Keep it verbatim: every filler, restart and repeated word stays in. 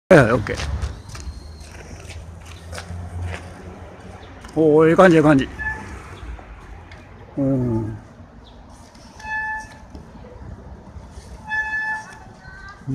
はいはい、オッケー。おお、いい感じ、いい感じ。うん。うん。